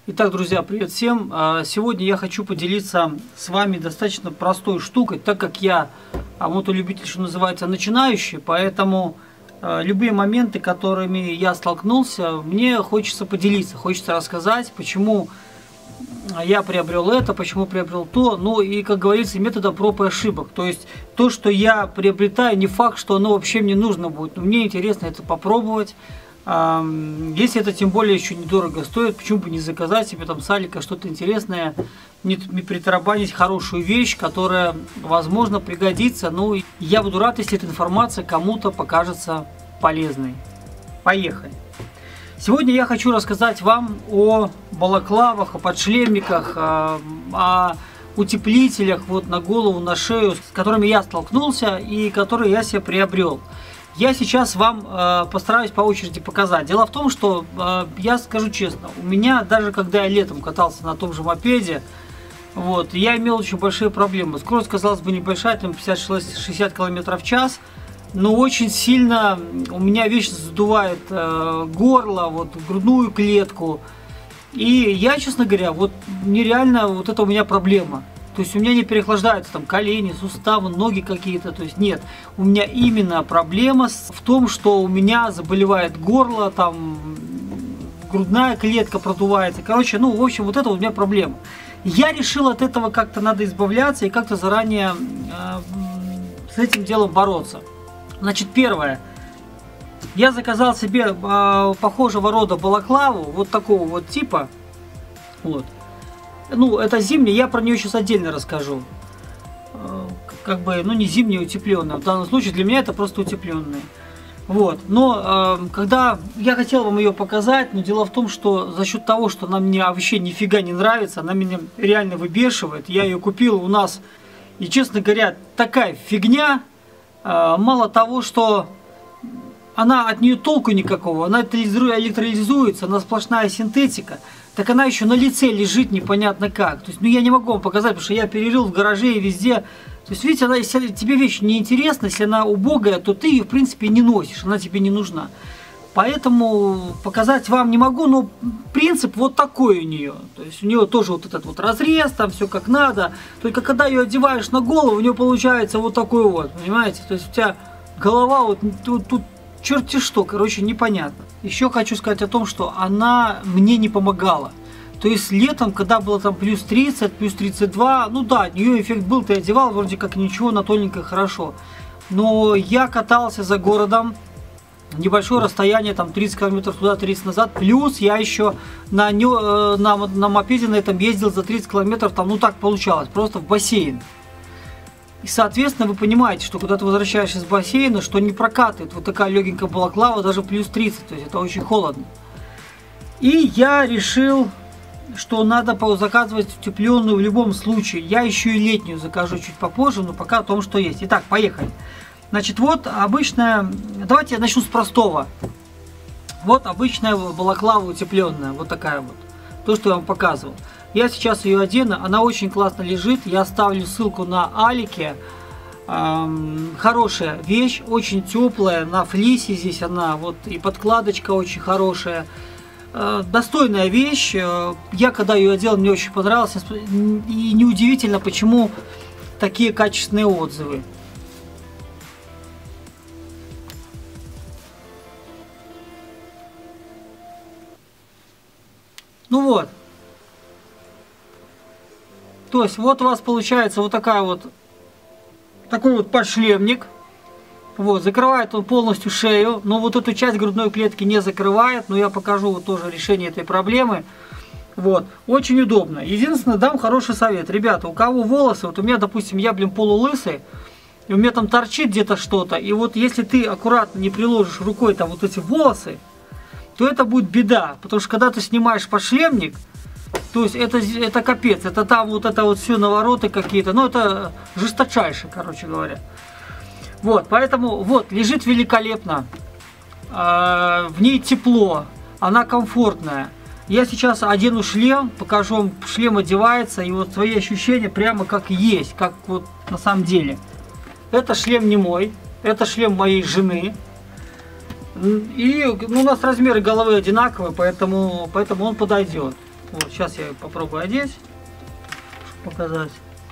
Итак, друзья, привет всем! Сегодня я хочу поделиться с вами достаточно простой штукой, так как я мотолюбитель, что называется, начинающий, поэтому любые моменты, которыми я столкнулся, мне хочется поделиться, хочется рассказать, почему я приобрел это, почему приобрел то, ну и, как говорится, методом проб и ошибок. То есть то, что я приобретаю, не факт, что оно вообще мне нужно будет, но мне интересно это попробовать. Если это тем более еще недорого стоит, почему бы не заказать себе там с Алика что-то интересное, не притарабанить хорошую вещь, которая, возможно, пригодится. Ну, я буду рад, если эта информация кому-то покажется полезной. Поехали! Сегодня я хочу рассказать вам о балаклавах, о подшлемниках, о утеплителях вот на голову, на шею, с которыми я столкнулся и которые я себе приобрел. Я сейчас вам постараюсь по очереди показать. Дело в том, что, я скажу честно, у меня даже когда я летом катался на том же мопеде, вот, я имел очень большие проблемы. Скорость, казалось бы, небольшая, там 50-60 км в час, но очень сильно у меня вечно задувает горло, вот, грудную клетку. И я, честно говоря, вот нереально, вот это у меня проблема. То есть у меня не переохлаждаются там колени, суставы, ноги какие-то. То есть нет, у меня именно проблема в том, что у меня заболевает горло, там грудная клетка продувается. Короче, ну в общем, вот это у меня проблема. Я решил от этого как-то надо избавляться и как-то заранее с этим делом бороться. Значит, первое. Я заказал себе похожего рода балаклаву, вот такого вот типа. Вот. Ну, это зимняя, я про нее сейчас отдельно расскажу. Как бы, ну, не зимняя, утепленная. В данном случае для меня это просто утепленная. Вот. Но, когда я хотел вам ее показать, но дело в том, что за счет того, что она мне вообще нифига не нравится, она меня реально выбешивает. Я ее купил у нас, и, честно говоря, такая фигня. Мало того, что она от нее толку никакого, она электролизуется, она сплошная синтетика. Так она еще на лице лежит непонятно как. То есть, ну я не могу вам показать, потому что я перерыл в гараже и везде. То есть, видите, она, если тебе вещь неинтересна, если она убогая, то ты ее, в принципе, не носишь, она тебе не нужна. Поэтому показать вам не могу, но принцип вот такой у нее. То есть, у нее тоже вот этот вот разрез, там все как надо. Только когда ее одеваешь на голову, у нее получается вот такой вот, понимаете? То есть, у тебя голова вот тут черти что, короче, непонятно. Еще хочу сказать о том, что она мне не помогала. То есть летом, когда было там плюс 30, плюс 32, ну да, от нее эффект был, ты одевал, вроде как ничего, на тоненько хорошо. Но я катался за городом, небольшое расстояние, там 30 километров туда, 30 назад, плюс я еще на мопеде на этом ездил за 30 километров, там, ну так получалось, просто в бассейн. И, соответственно, вы понимаете, что когда ты возвращаешься из бассейна, что не прокатывает вот такая легенькая балаклава, даже плюс 30, то есть это очень холодно. И я решил, что надо заказывать утепленную в любом случае. Я еще и летнюю закажу чуть попозже, но пока о том, что есть. Итак, поехали. Значит, вот обычная, давайте я начну с простого. Вот обычная балаклава утепленная, вот такая вот. То, что я вам показывал. Я сейчас ее одену, она очень классно лежит. Я оставлю ссылку на Алике. Хорошая вещь, очень теплая, на флисе здесь она, вот и подкладочка очень хорошая. Достойная вещь. Я когда ее одел, мне очень понравилось. И неудивительно, почему такие качественные отзывы. Ну вот. То есть вот у вас получается вот такая вот, такой вот подшлемник. Вот, закрывает он полностью шею, но вот эту часть грудной клетки не закрывает. Но я покажу вот тоже решение этой проблемы. Вот, очень удобно. Единственное, дам хороший совет. Ребята, у кого волосы, вот у меня, допустим, я, полулысый, и у меня там торчит где-то что-то. И вот если ты аккуратно не приложишь рукой там вот эти волосы, то это будет беда. Потому что когда ты снимаешь подшлемник, то есть это капец, это там вот это вот все навороты какие-то, ну это жесточайше, короче говоря. Вот, поэтому вот, лежит великолепно, в ней тепло, она комфортная. Я сейчас одену шлем, покажу вам, шлем одевается, и вот свои ощущения прямо как есть, как вот на самом деле. Это шлем не мой, это шлем моей жены. И у нас размеры головы одинаковые, поэтому он подойдет. Вот, сейчас я попробую одеть, чтобы показать.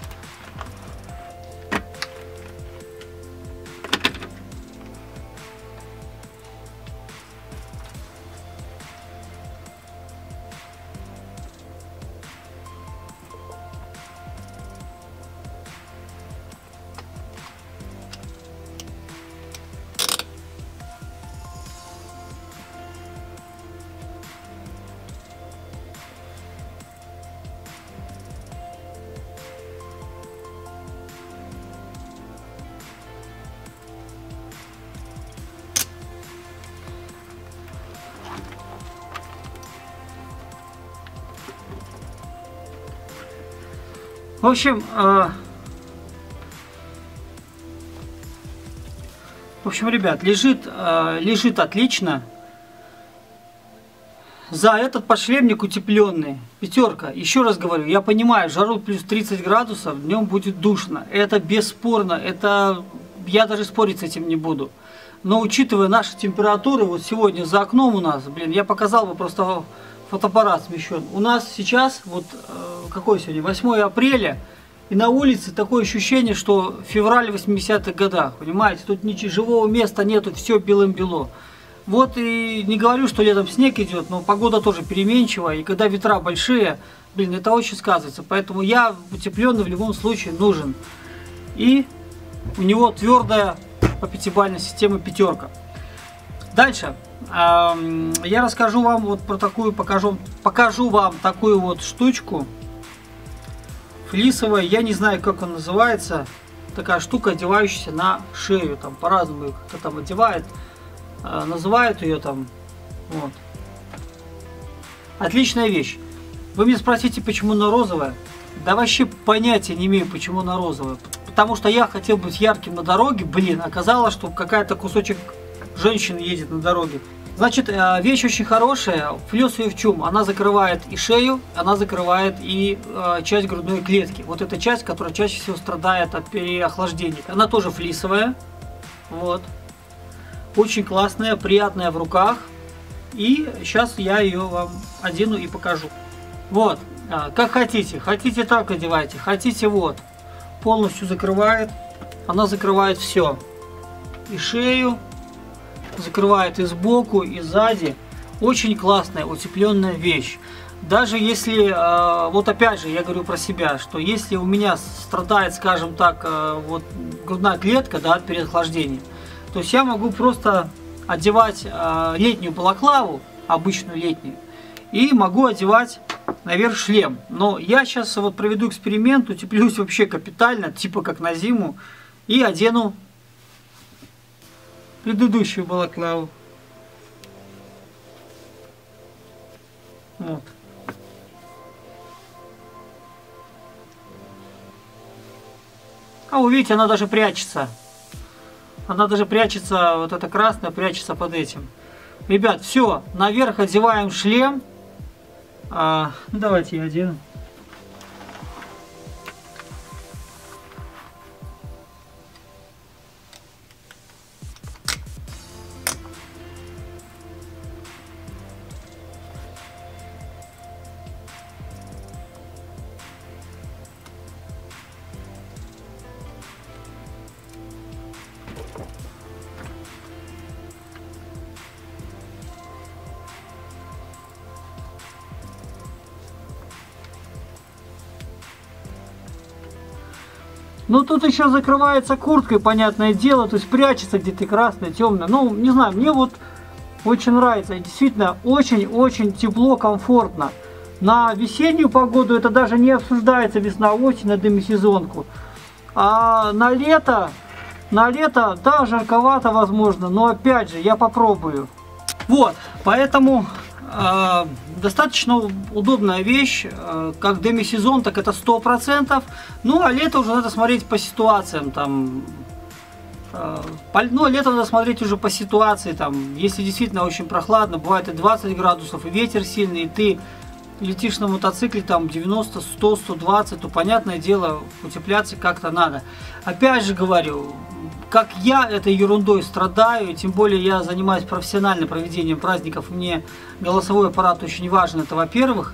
В общем, ребят, лежит отлично. За этот подшлемник утепленный, пятерка. Еще раз говорю, я понимаю, жару плюс 30 градусов, днем будет душно. Это бесспорно, это я даже спорить с этим не буду. Но учитывая наши температуры, вот сегодня за окном у нас, блин, я показал бы, просто фотоаппарат смещен. У нас сейчас, вот какой сегодня, 8 апреля, и на улице такое ощущение, что февраль 80-х годах, понимаете, тут ничего живого места нету, все белым-бело. Вот и не говорю, что летом снег идет, но погода тоже переменчивая, и когда ветра большие, блин, это очень сказывается. Поэтому я утепленный в любом случае нужен. И у него твердая по пятибалльной системе пятерка. Дальше я расскажу вам вот про такую, покажу вам такую вот штучку флисовая, я не знаю, как она называется, такая штука, одевающаяся на шею, там по-разному кто там одевает, называют ее там, вот. Отличная вещь. Вы меня спросите, почему она розовая? Да вообще понятия не имею, почему она розовая. Потому что я хотел быть ярким на дороге, блин, оказалось, что какая-то кусочек женщины едет на дороге. Значит, вещь очень хорошая, плюс ее в чем? Она закрывает и шею, она закрывает и часть грудной клетки. Вот эта часть, которая чаще всего страдает от переохлаждения. Она тоже флисовая, вот. Очень классная, приятная в руках. И сейчас я ее вам одену и покажу. Вот, как хотите. Хотите так одевайте, хотите вот. Полностью закрывает. Она закрывает все. И шею. Закрывает и сбоку, и сзади. Очень классная, утепленная вещь. Даже если, вот опять же, я говорю про себя, что если у меня страдает, скажем так, вот грудная клетка, да, от переохлаждения, то есть я могу просто одевать летнюю балаклаву, обычную летнюю, и могу одевать наверх шлем. Но я сейчас вот проведу эксперимент, утеплюсь вообще капитально, типа как на зиму, и одену предыдущую балаклаву. Вот. А вы видите, она даже прячется. Она даже прячется, вот эта красная прячется под этим. Ребят, все, наверх одеваем шлем. Давайте я одену. Ну тут еще закрывается курткой, понятное дело, то есть прячется где-то красное, темное. Ну, не знаю, мне вот очень нравится. Действительно, очень-очень тепло, комфортно. На весеннюю погоду это даже не обсуждается, весна, осень, на демисезонку. А на лето, да, жарковато возможно, но опять же, я попробую. Вот, поэтому достаточно удобная вещь, как демисезон, так это 100%. Ну, а лето уже надо смотреть по ситуациям, там, ну, лето надо смотреть уже по ситуации, там, если действительно очень прохладно, бывает и 20 градусов, и ветер сильный, и ты летишь на мотоцикле, там, 90, 100, 120, то, понятное дело, утепляться как-то надо. Опять же говорю, как я этой ерундой страдаю, тем более я занимаюсь профессиональным проведением праздников, мне голосовой аппарат очень важен, это во-первых.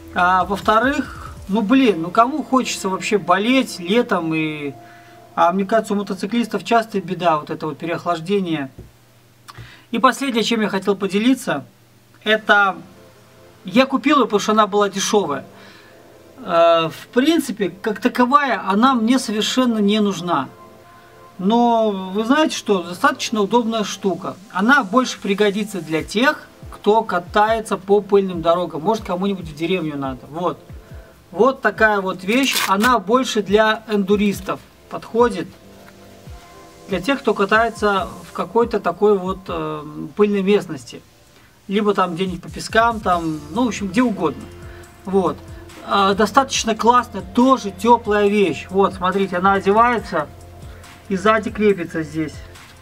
А во-вторых, ну блин, ну кому хочется вообще болеть летом и... А мне кажется, у мотоциклистов частая беда, вот это вот переохлаждение. И последнее, чем я хотел поделиться, это... Я купил ее, потому что она была дешевая. В принципе, как таковая, она мне совершенно не нужна. Но вы знаете что, достаточно удобная штука. Она больше пригодится для тех, кто катается по пыльным дорогам. Может, кому-нибудь в деревню надо. Вот. Вот такая вот вещь. Она больше для эндуристов подходит. Для тех, кто катается в какой-то такой вот пыльной местности. Либо там где-нибудь по пескам, там, ну, в общем, где угодно. Вот. Достаточно классная, тоже теплая вещь. Вот, смотрите, она одевается и сзади крепится здесь.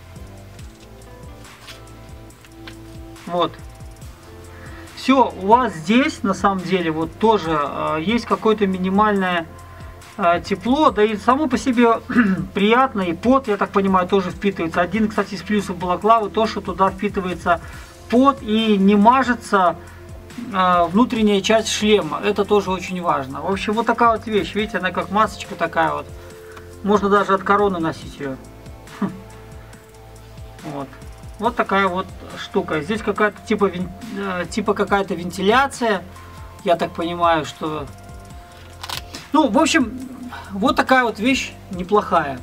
Вот. Все, у вас здесь, на самом деле, вот тоже есть какое-то минимальное тепло, да и само по себе приятно, и пот, я так понимаю, тоже впитывается. Один, кстати, из плюсов балаклавы, то, что туда впитывается пот и не мажется внутренняя часть шлема. Это тоже очень важно. В общем, вот такая вот вещь, видите, она как масочка такая вот. Можно даже от короны носить ее. Вот. Вот такая вот штука. Здесь какая-то типа какая-то вентиляция. Я так понимаю, что... Ну, в общем, вот такая вот вещь неплохая.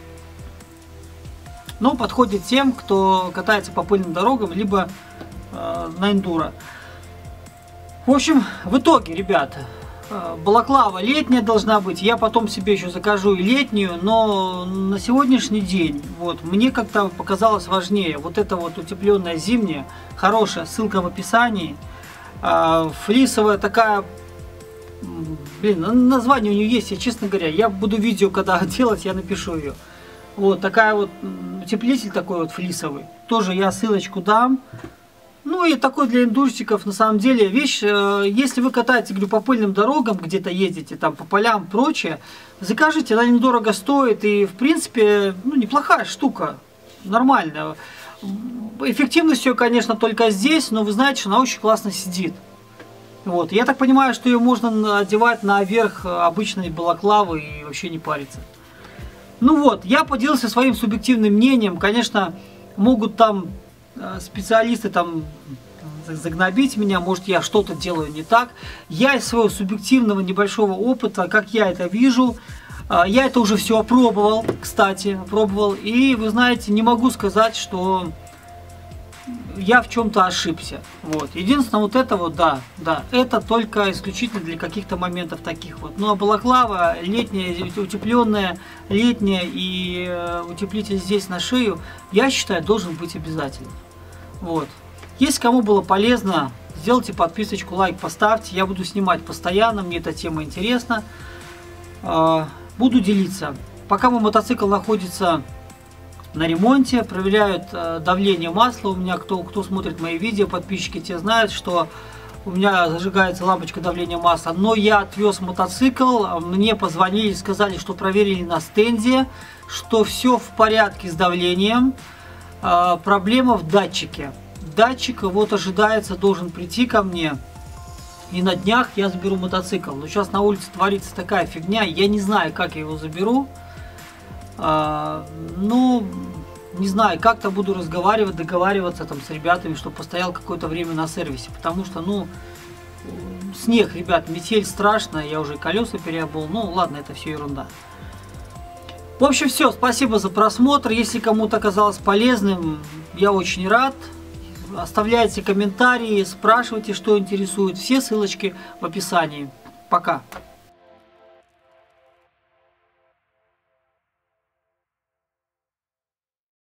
Но подходит тем, кто катается по пыльным дорогам, либо на эндуро. В общем, в итоге, ребята, балаклава летняя должна быть. Я потом себе еще закажу и летнюю, но на сегодняшний день вот мне как-то показалось важнее вот эта вот утепленная зимняя, хорошая, ссылка в описании. Флисовая такая, блин, название у нее есть, я, честно говоря, я буду видео когда делать, я напишу ее. Вот такая вот утеплитель такой вот флисовый. Тоже я ссылочку дам. Ну и такой для эндурщиков, на самом деле, вещь, если вы катаетесь, говорю, по пыльным дорогам, где-то ездите, там, по полям, прочее, закажите, она недорого стоит, и, в принципе, ну, неплохая штука, нормальная. Эффективность ее, конечно, только здесь, но вы знаете, что она очень классно сидит. Вот, я так понимаю, что ее можно одевать наверх обычной балаклавы и вообще не париться. Ну вот, я поделился своим субъективным мнением, конечно, могут там... специалисты там загнобить меня, может я что-то делаю не так. Я из своего субъективного небольшого опыта, как я это вижу, я это уже все опробовал, кстати, опробовал. И вы знаете, не могу сказать, что я в чем-то ошибся. Вот. Единственное, вот это вот, да, это только исключительно для каких-то моментов таких вот. Ну а балаклава летняя, утепленная, летняя и утеплитель здесь на шею, я считаю, должен быть обязательно. Вот. Если кому было полезно, сделайте подписочку, лайк поставьте. Я буду снимать постоянно, мне эта тема интересна. Буду делиться. Пока мой мотоцикл находится на ремонте, проверяют давление масла. У меня, кто смотрит мои видео, подписчики, те знают, что у меня зажигается лампочка давления масла. Но я отвез мотоцикл, мне позвонили, сказали, что проверили на стенде, что все в порядке с давлением. Проблема в датчике. Датчик вот ожидается, должен прийти ко мне. И на днях я заберу мотоцикл. Но сейчас на улице творится такая фигня, я не знаю, как я его заберу. Ну, не знаю, как-то буду разговаривать, договариваться там с ребятами, чтобы постоял какое-то время на сервисе. Потому что, ну, снег, ребят, метель страшная, я уже колеса переобул. Ну, ладно, это все ерунда. В общем, все, спасибо за просмотр. Если кому-то оказалось полезным, я очень рад. Оставляйте комментарии, спрашивайте, что интересует. Все ссылочки в описании. Пока.